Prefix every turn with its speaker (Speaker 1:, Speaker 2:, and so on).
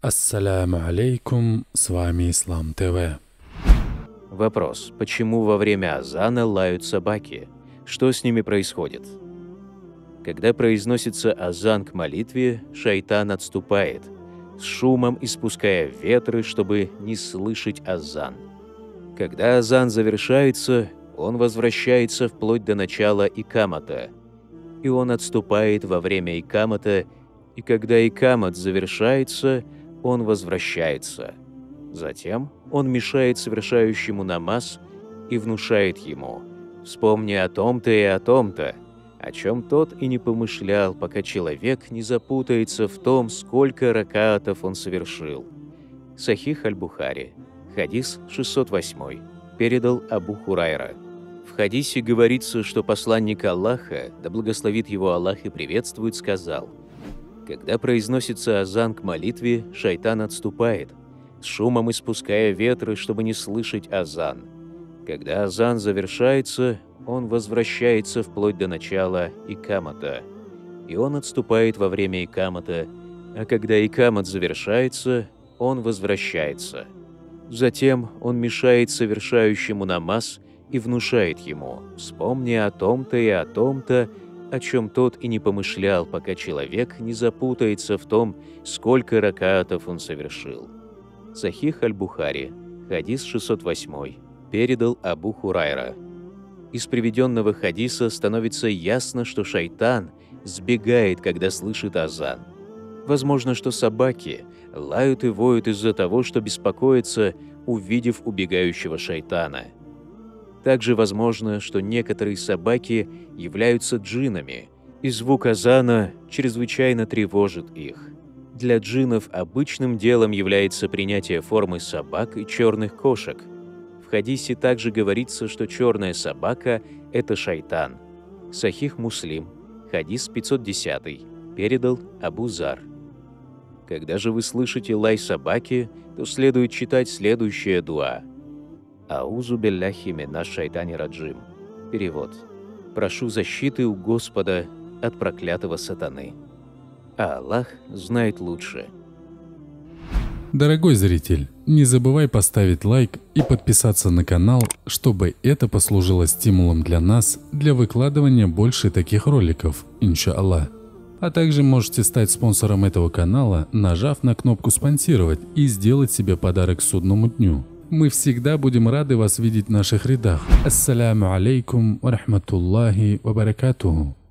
Speaker 1: Ассаляму алейкум, с вами Ислам ТВ.
Speaker 2: Вопрос. Почему во время азана лают собаки? Что с ними происходит? Когда произносится азан к молитве, шайтан отступает, с шумом испуская ветры, чтобы не слышать азан. Когда азан завершается, он возвращается вплоть до начала икамата, и он отступает во время икамата, и когда икамат завершается, он возвращается. Затем он мешает совершающему намаз и внушает ему: «Вспомни о том-то и о том-то», о чем тот и не помышлял, пока человек не запутается в том, сколько ракаатов он совершил. Сахих аль-Бухари, хадис 608, передал Абу Хурайра. В хадисе говорится, что посланник Аллаха, да благословит его Аллах и приветствует, сказал: «Когда произносится азан к молитве, шайтан отступает, с шумом испуская ветры, чтобы не слышать азан. Когда азан завершается, он возвращается вплоть до начала икамата, и он отступает во время икамата, а когда икамат завершается, он возвращается. Затем он мешает совершающему намаз и внушает ему: «Вспомни о том-то и о том-то», о чем тот и не помышлял, пока человек не запутается в том, сколько ракаатов он совершил». Сахих аль-Бухари, хадис 608, передал Абу Хурайра. Из приведенного хадиса становится ясно, что шайтан сбегает, когда слышит азан. Возможно, что собаки лают и воют из-за того, что беспокоятся, увидев убегающего шайтана. Также возможно, что некоторые собаки являются джиннами, и звук азана чрезвычайно тревожит их. Для джиннов обычным делом является принятие формы собак и черных кошек. В хадисе также говорится, что черная собака – это шайтан. Сахих Муслим, хадис 510, передал Абу Зар. Когда же вы слышите лай собаки, то следует читать следующее дуа. Аузу билляхи минаш шайтани раджим. Перевод. Прошу защиты у Господа от проклятого сатаны. А Аллах знает лучше.
Speaker 1: Дорогой зритель, не забывай поставить лайк и подписаться на канал, чтобы это послужило стимулом для нас для выкладывания больше таких роликов, иншаллах. А также можете стать спонсором этого канала, нажав на кнопку «Спонсировать» и сделать себе подарок к судному дню. Мы всегда будем рады вас видеть в наших рядах. Ассаляму алейкум ва рахматуллахи ва баракатуху.